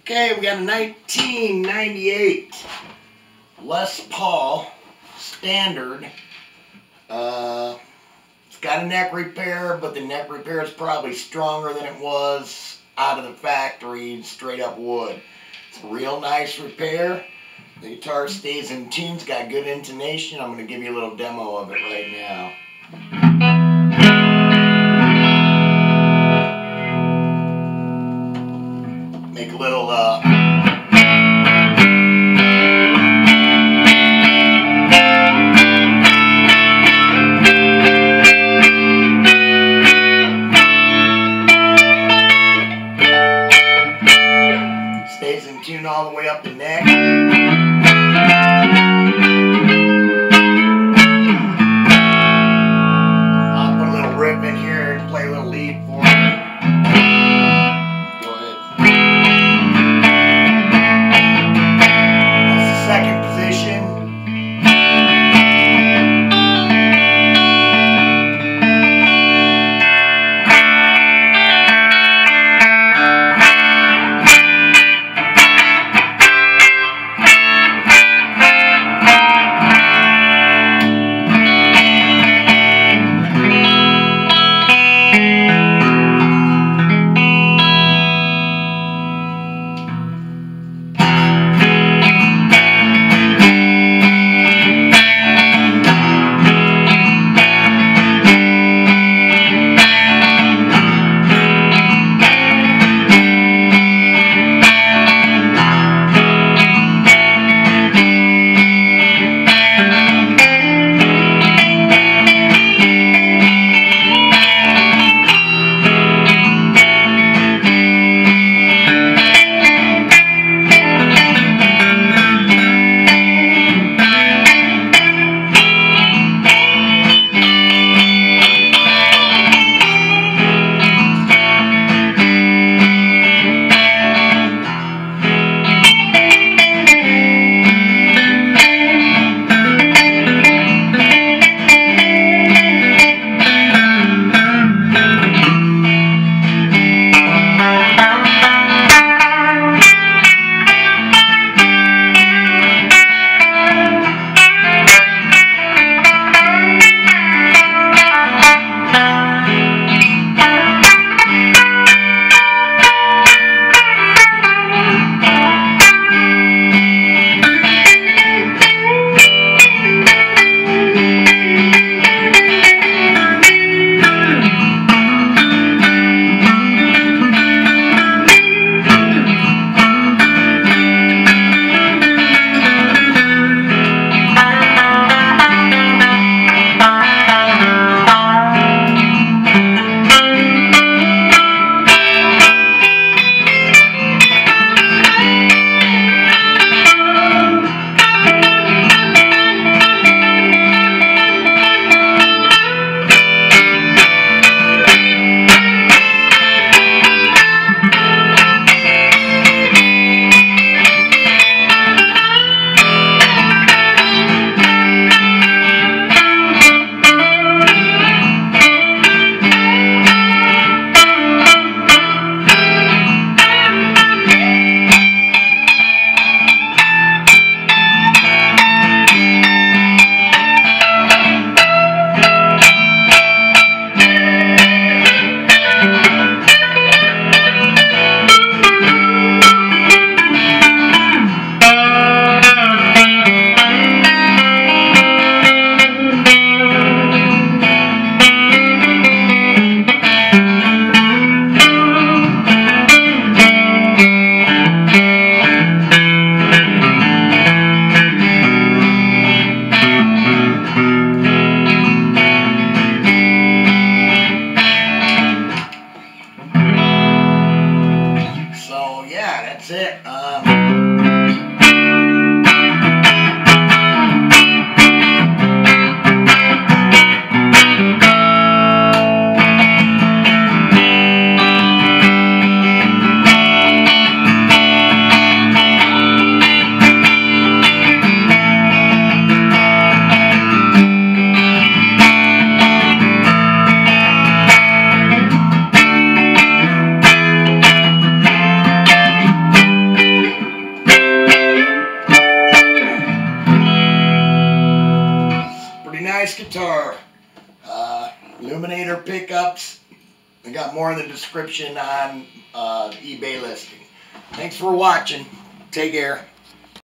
Okay, we got a 1998 Les Paul Standard. It's got a neck repair, but the neck repair is probably stronger than it was out of the factory, straight up wood. It's a real nice repair. The guitar stays in tune, it's got good intonation. I'm going to give you a little demo of it right now. Make a little stays in tune all the way up the neck. I'll put a little riff in here and play a little lead for you. Go ahead. That's the second position. That's it. nice guitar. Illuminator pickups. I got more in the description on the eBay listing. Thanks for watching. Take care.